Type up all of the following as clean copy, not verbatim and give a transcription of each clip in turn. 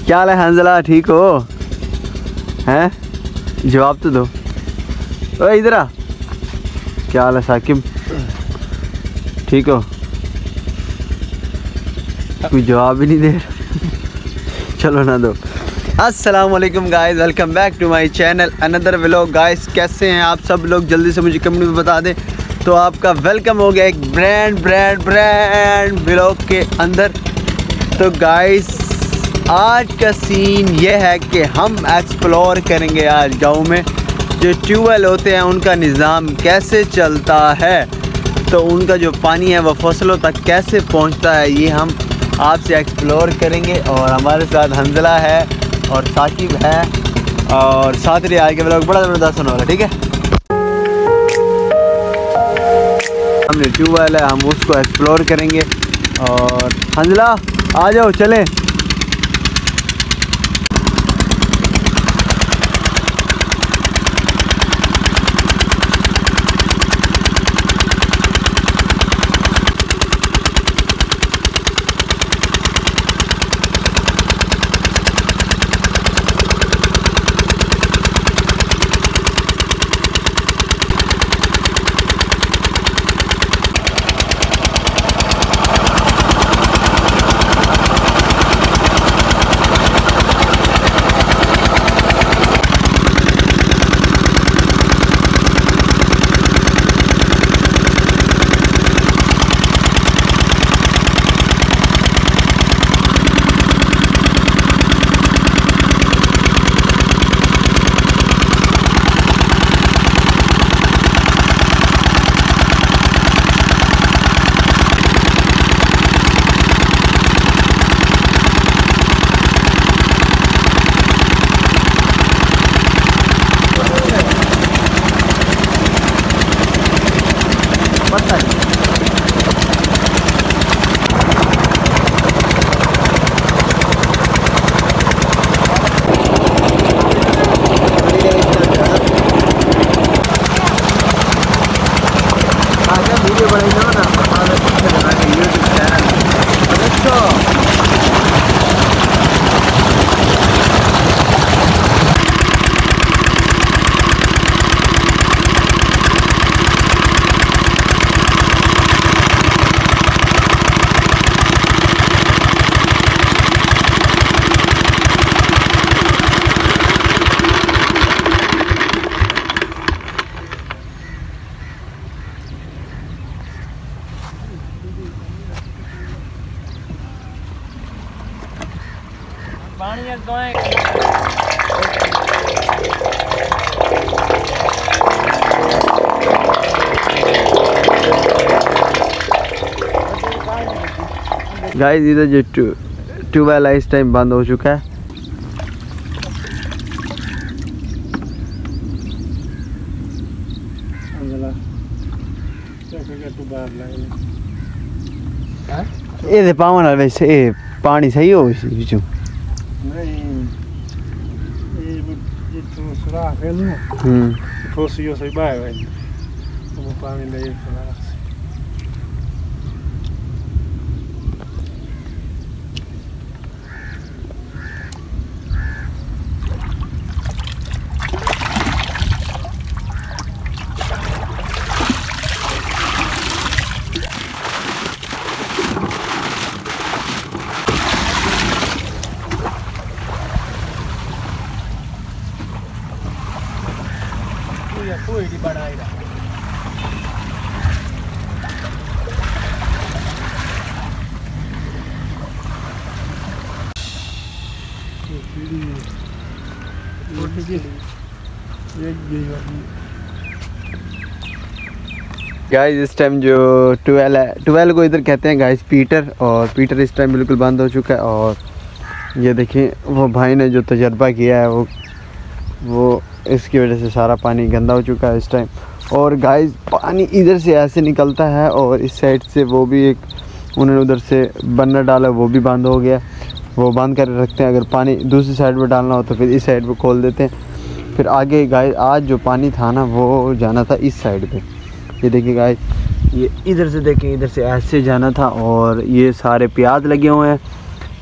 क्या हाल है हंजला, ठीक हो? हैं जवाब तो दो। ओए इधर आ। क्या हाल है साकिब, ठीक हो? कोई जवाब ही नहीं दे चलो ना दो। अस्सलाम वालेकुम guys, welcome back to my channel another vlog. Guys कैसे हैं आप सब लोग? जल्दी से मुझे कमेंट में बता दें तो आपका वेलकम हो गया एक ब्रांड व्लॉग के अंदर। तो गाइस आज का सीन ये है कि हम एक्सप्लोर करेंगे आज गाँव में जो ट्यूबवेल होते हैं उनका निज़ाम कैसे चलता है, तो उनका जो पानी है वो फसलों तक कैसे पहुंचता है, ये हम आपसे एक्सप्लोर करेंगे। और हमारे साथ हंजला है और साकिब है और साथ ही आगे व्लॉग बड़ा ज़बरदस्त होने वाला, ठीक है। हमने ट्यूबवेल है, हम उसको एक्सप्लोर करेंगे। और हंजला आ जाओ चलें। गाइस इधर जो ट्यूबवेल है इस टाइम बंद हो चुका है। ये पावन वाला वैसे पानी सही हो बिचू नहीं ये तो सुराख है ना फोसियो सही बाय भाई वो पानी ले चला। गाइस इस टाइम जो ट्यूबवेल है, ट्यूबवेल को इधर कहते हैं गाइस पीटर, और पीटर इस टाइम बिल्कुल बंद हो चुका है। और ये देखिए वो भाई ने जो तजर्बा किया है वो इसकी वजह से सारा पानी गंदा हो चुका है इस टाइम। और गाइस पानी इधर से ऐसे निकलता है और इस साइड से वो भी एक उन्होंने उधर से बर्नर डाला, वो भी बंद हो गया, वो बंद कर रखते हैं। अगर पानी दूसरी साइड पर डालना हो तो फिर इस साइड पर खोल देते हैं। फिर आगे गाइस आज जो पानी था ना वो जाना था इस साइड पे। ये देखिए गाइस, ये इधर से देखें, इधर से ऐसे जाना था और ये सारे प्याज लगे हुए हैं।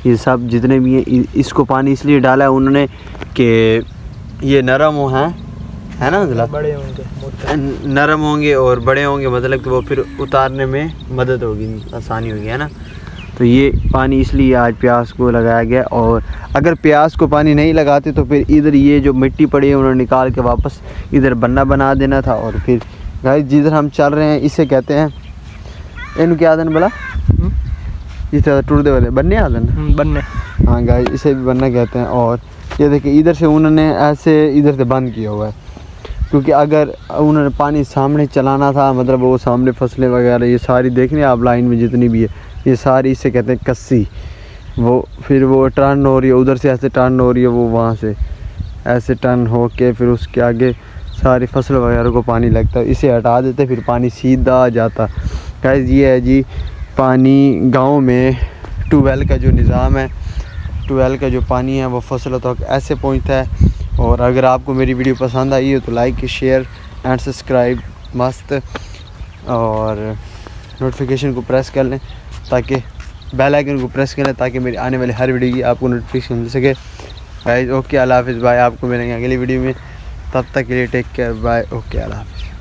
ये सब जितने भी हैं, इसको पानी इसलिए डाला है उन्होंने कि ये नरम हो हैं, है ना, मतलब बड़े होंगे, नरम होंगे और बड़े होंगे, मतलब कि वो फिर उतारने में मदद होगी, आसानी होगी, है ना। तो ये पानी इसलिए आज प्याज को लगाया गया। और अगर प्याज को पानी नहीं लगाते तो फिर इधर ये जो मिट्टी पड़ी है उन्होंने निकाल के वापस इधर बन्ना बना देना था। और फिर गाइस जिधर हम चल रहे हैं इसे कहते हैं, इन क्या आदन बोला, इस तरह टूटते वाले बन्ने आदन, बन्ने, हाँ गाइस इसे भी बन्ना कहते हैं। और ये देखिए इधर से उन्होंने ऐसे इधर से बंद किया हुआ है, क्योंकि अगर उन्होंने पानी सामने चलाना था, मतलब वो सामने फसलें वगैरह ये सारी देखने आप लाइन में जितनी भी है, ये सारी इसे कहते हैं कस्सी, वो फिर वो टर्न हो रही है, उधर से ऐसे टर्न हो रही है, वो वहाँ से ऐसे टर्न हो के फिर उसके आगे सारी फसल वगैरह को पानी लगता है, इसे हटा देते फिर पानी सीधा आ जाता। गाइस ये है जी पानी गांव में ट्यूबवेल का जो निज़ाम है, ट्यूबवेल का जो पानी है वो फसलों तक ऐसे पहुंचता है। और अगर आपको मेरी वीडियो पसंद आई हो तो लाइक शेयर एंड सब्सक्राइब मस्त, और नोटिफिकेशन को प्रेस कर लें, ताकि बेल आइकन को प्रेस करें ताकि मेरी आने वाली हर वीडियो की आपको नोटिफिकेशन मिल सके। गाइस ओके, अल्लाह हाफिज़, बाय। आपको मिलेंगे अगली वीडियो में, तब तक के लिए टेक केयर, बाय, ओके, अल्लाह हाफिज़।